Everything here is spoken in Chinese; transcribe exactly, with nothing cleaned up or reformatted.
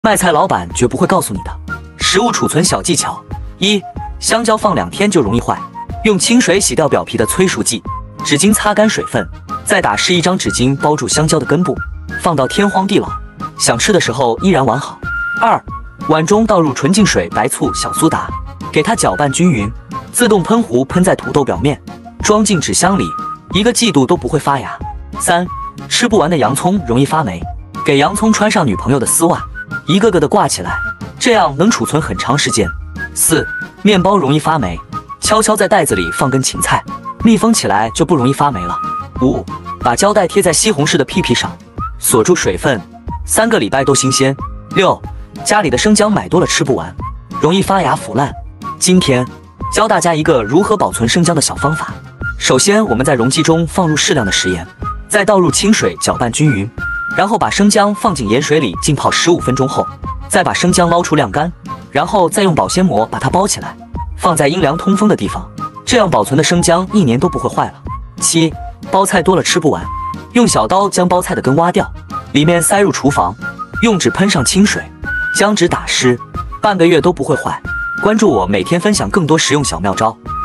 卖菜老板绝不会告诉你的。食物储存小技巧：一、香蕉放两天就容易坏，用清水洗掉表皮的催熟剂，纸巾擦干水分，再打湿一张纸巾包住香蕉的根部，放到天荒地老，想吃的时候依然完好。二、碗中倒入纯净水、白醋、小苏打，给它搅拌均匀，自动喷壶喷在土豆表面，装进纸箱里，一个季度都不会发芽。三、吃不完的洋葱容易发霉，给洋葱穿上女朋友的丝袜，一个个的挂起来，这样能储存很长时间。四、面包容易发霉，悄悄在袋子里放根芹菜，密封起来就不容易发霉了。五、把胶带贴在西红柿的屁屁上，锁住水分，三个礼拜都新鲜。六、家里的生姜买多了吃不完，容易发芽腐烂。今天教大家一个如何保存生姜的小方法。首先，我们在容器中放入适量的食盐，再倒入清水搅拌均匀，然后把生姜放进盐水里浸泡十五分钟后，再把生姜捞出晾干，然后再用保鲜膜把它包起来，放在阴凉通风的地方，这样保存的生姜一年都不会坏了。七、包菜多了吃不完，用小刀将包菜的根挖掉，里面塞入厨房，用纸喷上清水，将纸打湿，半个月都不会坏。关注我，每天分享更多实用小妙招。